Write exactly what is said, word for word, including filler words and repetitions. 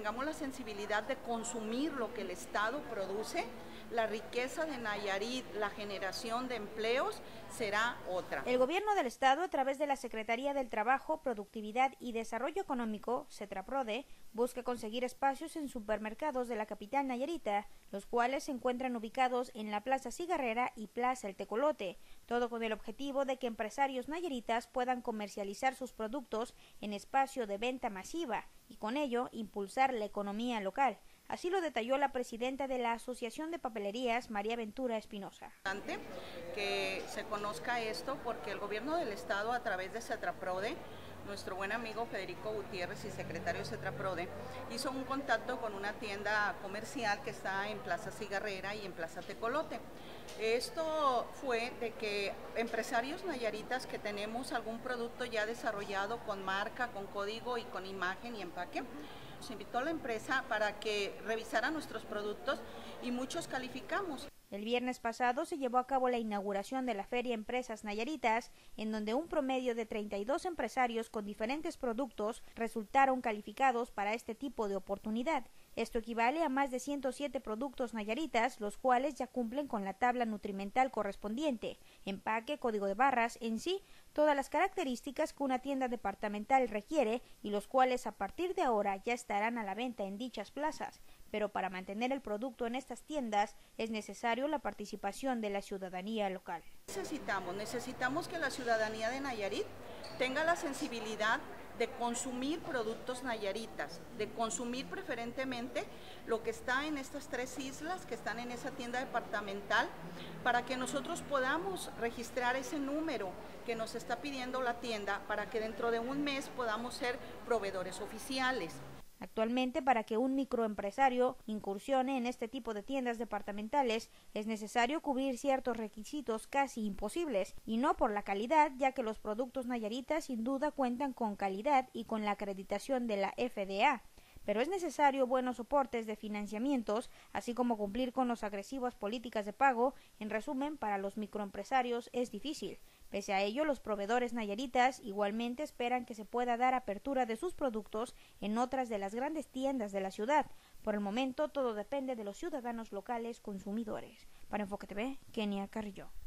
tengamos la sensibilidad de consumir lo que el Estado produce, la riqueza de Nayarit, la generación de empleos será otra. El gobierno del estado, a través de la Secretaría del Trabajo, Productividad y Desarrollo Económico, CETRAPRODE, busca conseguir espacios en supermercados de la capital nayarita, los cuales se encuentran ubicados en la Plaza Cigarrera y Plaza El Tecolote, todo con el objetivo de que empresarios nayaritas puedan comercializar sus productos en espacio de venta masiva y con ello impulsar la economía local. Así lo detalló la presidenta de la Asociación de Papelerías, María Ventura Espinosa. Que se conozca esto porque el gobierno del estado, a través de CETRAPRODE, nuestro buen amigo Federico Gutiérrez y secretario de CETRAPRODE, hizo un contacto con una tienda comercial que está en Plaza Cigarrera y en Plaza Tecolote. Esto fue de que empresarios nayaritas que tenemos algún producto ya desarrollado con marca, con código y con imagen y empaque, nos invitó a la empresa para que revisara nuestros productos y muchos calificamos. El viernes pasado se llevó a cabo la inauguración de la Feria Empresas Nayaritas, en donde un promedio de treinta y dos empresarios con diferentes productos resultaron calificados para este tipo de oportunidad. Esto equivale a más de ciento siete productos nayaritas, los cuales ya cumplen con la tabla nutrimental correspondiente, empaque, código de barras, en sí, todas las características que una tienda departamental requiere y los cuales a partir de ahora ya estarán a la venta en dichas plazas. Pero para mantener el producto en estas tiendas es necesario la participación de la ciudadanía local. Necesitamos, necesitamos que la ciudadanía de Nayarit tenga la sensibilidad de consumir productos nayaritas, de consumir preferentemente lo que está en estas tres islas, que están en esa tienda departamental, para que nosotros podamos registrar ese número que nos está pidiendo la tienda, para que dentro de un mes podamos ser proveedores oficiales. Actualmente, para que un microempresario incursione en este tipo de tiendas departamentales, es necesario cubrir ciertos requisitos casi imposibles, y no por la calidad, ya que los productos nayaritas sin duda cuentan con calidad y con la acreditación de la F D A. Pero es necesario buenos soportes de financiamientos, así como cumplir con las agresivas políticas de pago. En resumen, para los microempresarios es difícil. Pese a ello, los proveedores nayaritas igualmente esperan que se pueda dar apertura de sus productos en otras de las grandes tiendas de la ciudad. Por el momento, todo depende de los ciudadanos locales consumidores. Para Enfoque T V, Kenia Carrillo.